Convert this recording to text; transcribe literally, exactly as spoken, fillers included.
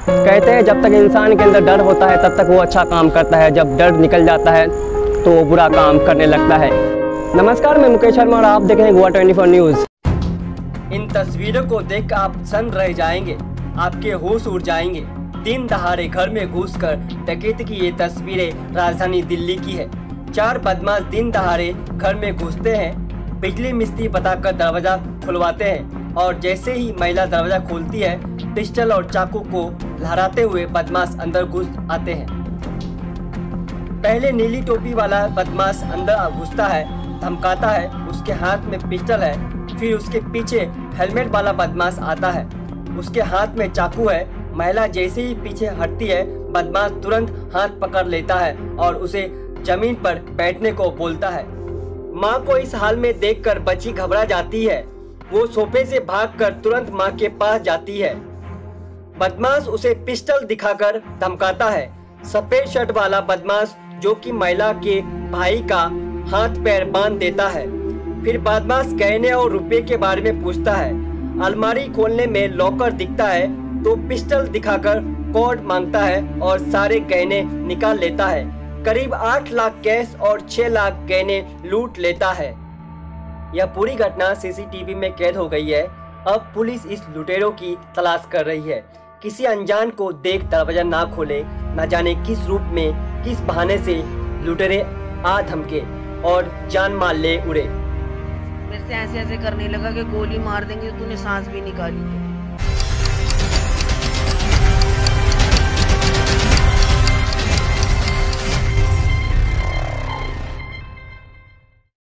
कहते हैं जब तक इंसान के अंदर डर होता है तब तक वो अच्छा काम करता है, जब डर निकल जाता है तो वो बुरा काम करने लगता है। नमस्कार, मैं मुकेश शर्मा और आप देख रहे हैं गोवा ट्वेंटी फोर न्यूज़। इन तस्वीरों को देख आप सन्न रह जाएंगे, आपके होश उड़ जाएंगे। दिन दहाड़े घर में घुसकर डकैती की ये तस्वीरें राजधानी दिल्ली की है। चार बदमाश दिन दहाड़े घर में घुसते हैं, बिजली मिस्त्री बताकर दरवाजा खुलवाते हैं और जैसे ही महिला दरवाजा खोलती है, पिस्टल और चाकू को लहराते हुए बदमाश अंदर घुस आते हैं। पहले नीली टोपी वाला बदमाश अंदर घुसता है, धमकाता है, उसके हाथ में पिस्टल है। फिर उसके पीछे हेलमेट वाला बदमाश आता है, उसके हाथ में चाकू है। महिला जैसे ही पीछे हटती है, बदमाश तुरंत हाथ पकड़ लेता है और उसे जमीन पर बैठने को बोलता है। माँ को इस हाल में देखकर बच्ची घबरा जाती है। वो सोफे से भागकर तुरंत माँ के पास जाती है। बदमाश उसे पिस्टल दिखाकर धमकाता है। सफेद शर्ट वाला बदमाश जो कि महिला के भाई का हाथ पैर बांध देता है। फिर बदमाश गहने और रुपए के बारे में पूछता है। अलमारी खोलने में लॉकर दिखता है तो पिस्टल दिखाकर कोड मांगता है और सारे गहने निकाल लेता है। करीब आठ लाख कैश और छह लाख गहने लूट लेता है। यह पूरी घटना सीसीटीवी में कैद हो गई है। अब पुलिस इस लुटेरों की तलाश कर रही है। किसी अनजान को देख दरवाजा ना खोले, न जाने किस रूप में, किस बहाने से लुटेरे आ धमके और जान माल ले उड़े। मेरे से ऐसे ऐसे करने लगा कि गोली मार देंगे, तूने सांस भी निकाली।